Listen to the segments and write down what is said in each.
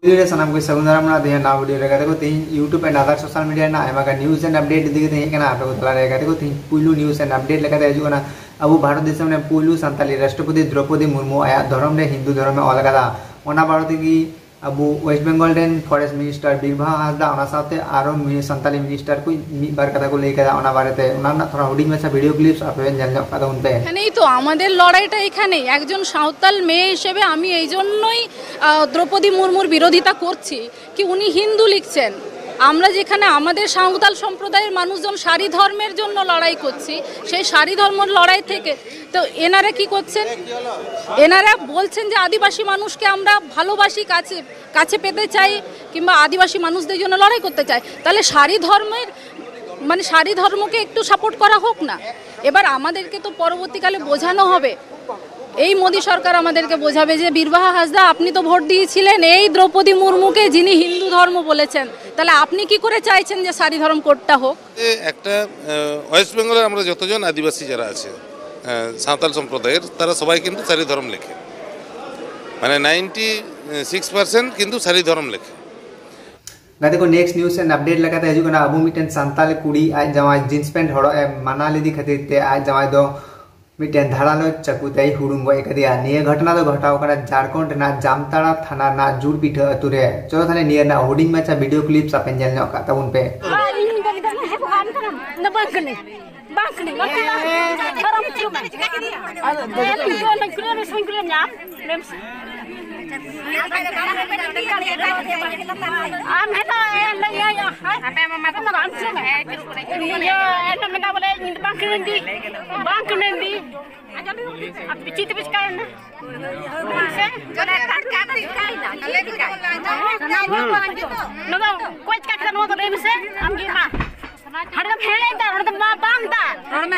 video सामान को सगुन दिया ना वीडियो रे को तीन YouTube and other social media ना आयमा का न्यूज़ एंड अपडेट दी गई है आप लोग तला रे को तीन पुलू न्यूज़ एंड अपडेट लेकर हजू ना अब भारत देश में पुलू सानताली राष्ट्रपति द्रौपदी मुर्मू आया धर्म रे हिंदू धर्म में अलगदा ओना भारत की अब वेस्ट बेंगल रेन फॉरेस्ट मिनिस्टर बीरभा हासदा ओना साथे आरो सानताली मिनिस्टर को बार कथा को लेकर ओना बारेते ओना थोड़ा हुडिंग में वीडियो क्लिप्स आपे জানলে কথা উনবে এখানেই তো আমাদের লড়াইটা এখানে একজন সাঁওতাল মেয়ে হিসেবে আমি এই জন্যই দ্রৌপদী মুর্মুর বিরোধিতা করছি কি উনি হিন্দু লিখছেন আমরা যেখানে আমাদের সাঁওতাল সম্প্রদায়ের মানুষজন সারি ধর্মের জন্য লড়াই করছি সেই সারি ধর্মের লড়াই থেকে তো এনারা কি করছেন এনারা বলছেন যে আদিবাসী মানুষকে আমরা ভালোবাসি কাছে কাছে পেতে চাই কিংবা আদিবাসী মানুষদের জন্য লড়াই করতে চাই তাহলে সারি ধর্মের মানে সারি ধর্মকে একটু সাপোর্ট করা হোক না এবার আমাদেরকে তো পরবর্তীকালে বোঝানো হবে এই মোদি সরকার আমাদেরকে বোঝাবে যে বীরবাহা হাসদা আপনি তো ভোট দিয়েছিলেন এই দ্রৌপদী মুর্মুকে যিনি হিন্দু ধর্ম বলেছেন তাহলে আপনি কি করে চাইছেন যে সারি ধর্ম কোডটা হোক একটা ওয়েস্ট বেঙ্গলের আমরা যতজন আদিবাসী যারা আছে সাঁওতাল সম্প্রদায়ের তারা সবাই কিন্তু সারি ধর্ম লেখে মানে 96% কিন্তু সারি ধর্ম লেখে गाते को नेक्स्ट न्यूज़ एंड अपडेट लगाते हजू कना अबू मिटन सानताल कुड़ी आज जमाय जींस पैंट हड़ो माना लेदी खातिर ते आज जमाय दो मिटन धारालो चकुताई हुडुंग गए कदिया निये घटना तो घटाव कना झारखंड ना जामताड़ा थाना ना जुड़पीठ अतुरे चलो थाने निये ना होर्डिंग में अच्छा वीडियो क्लिप्स अपन जल नो का उन पे हरदम हेले ता हरदम मा बांगता हरमे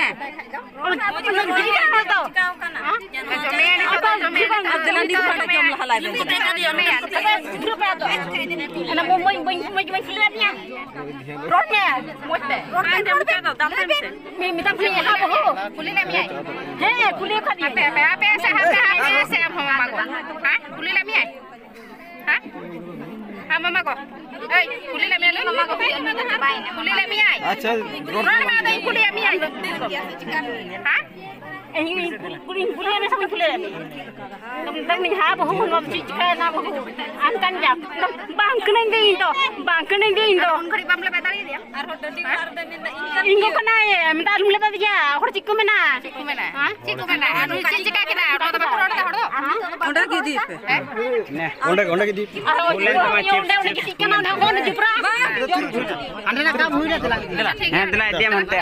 mama ko ei kuli la mia mama ko kuli la mia acha ron ma dai kuli la mia ha ei kuli na sama kuli la dam ni ha bo ho nom chi ka na bo an kan ja bang kenen de indo on khari bam le betari dia ar ho dandi ar dandi ingo kana e minta rum le ta dia hor chikku mena ha chikku mena anu chi ka kina ro ta ba ro ta hor do onda ki di ne onda ki di onda ki chikku na on di pra ande na ka bhuila dela he dela dia monte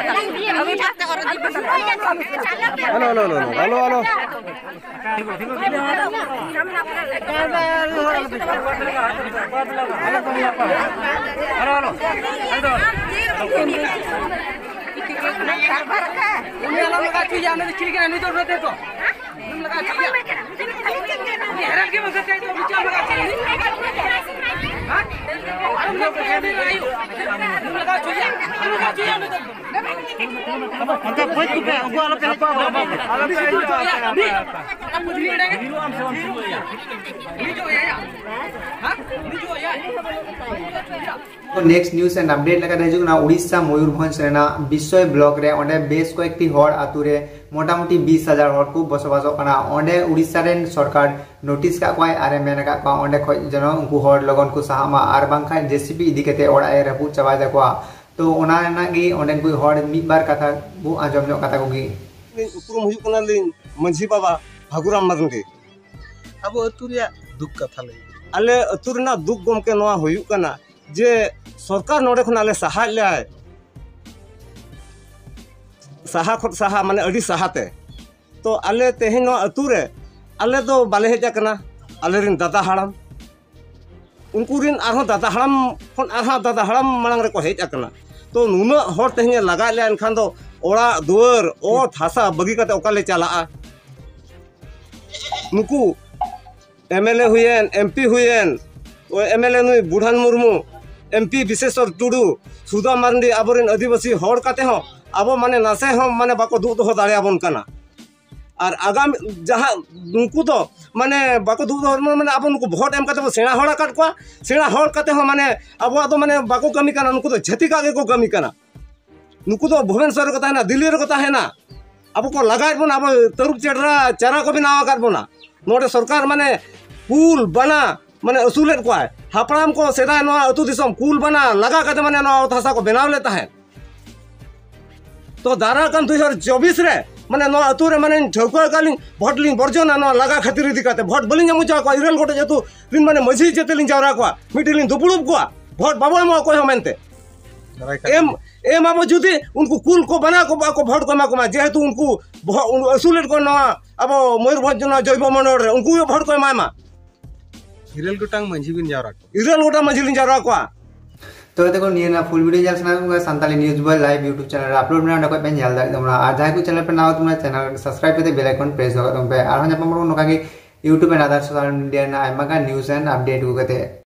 halo next news and update लगा हजू ना उड़ीसा मयूरभंज रेना विषय block रे ओंडे base को एकटी हर आतुरे मोटामुटी 20,000 हर को बसबासो कना ओंडे उड़ीसा रेन सरकार नोटिस का कोई आरे मेन का को ओंडे खय जनो उनको हर लगन को साहामा आर बांखा जेसीबी इदी कते ओड़ा ए रपु चबा जाकवा तो ओना ना गी ओंडे कोई हर मी बार कथा बु आजम नो कथा को गी उपरुम हुयु कना लिन मंझी बाबा भागुराम मारंगे अब अतुरिया दुख कथा ले आले अतुरना दुख गमके नवा हुयु कना जे सरकार नोडे खन आले सहा ले सहा खत सहा माने अडी सहाते तो आले तेहे नो अतुरे आले तो बाले हेजा कना आले रिन दादा हाड़ाम उनको रिन आरो दादा हाड़ाम खन आहा दादा हाड़ाम मांग रे को हेजा कना तो नुना हर तेहे लगा ले एनखान दो ओड़ा दुआर ओ थासा बगी कते ओकाले चला नुकु एमएलए हुएन एमपी हुएन ओ एमएलए नुई बुढ़ान मुर्मू एमपी विशेषर टुडू सुधा मारंडी आबोरेन आदिवासी हर काते हो अब माने नासे हम माने बाको दु दो दाड़े आबन कना और आगामी जहाँ उनको तो माने बाको दुख माने अब उनको भोट एम करते सेना हड़ आकाद को सेना हड़ करते हो माने अब तो माने बाको कमी करना उनको तो छती का को कमी करना नुकु तो भुवनेश्वर को ताहेना दिल्ली को ताहेना अब को लगाए बोना अब तरुप चेडरा चारा को बनाव आकाद बोना नोडे सरकार माने कुल बना माने असूलेट को हापड़ाम को सेदा नो अतु दिसम कुल बना लगा करते माने नो थासा को बनाव लेता है तो दारा कान 2024 रे माने नो अतु रे माने ठोका कालिन भोट लिन बर्जन नो लगा खातिर इदी करते भोट बलिन मुचा को इरेल गोटे जेतु लिन माने मझी जेते लिन जावरा को मिटिलिन दुपुड़ुब को भोट बाबा म को हमेनते एम अब जुदी उनको कुल को बना को भोट को जेहेतु उनको असूलेट को नो अब मयूरभंज नो जैव मंडल रे उनको भोट को एमा इरेल गोटांग मंझी बिन जावरा इरेल गोटा मंझी लिन जावरा को तो देखो निये ना फुल वीडियो जल सना Santali news boy live YouTube channel upload में ना कोई पे जल दाग तुमरा आ जाय को चैनल पे ना तुमरा चैनल सब्सक्राइब करते बेल आइकन प्रेस होगा तुम पे आरो जपम नोका के YouTube and other social media ना आइमा का न्यूज़ एंड अपडेट को कते